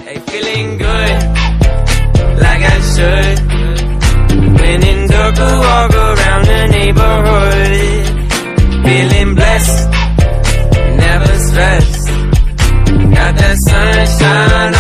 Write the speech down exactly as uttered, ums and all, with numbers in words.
Hey, feeling good, like I should. When in dark, walk around the neighborhood. Feeling blessed, never stressed. Got that sunshine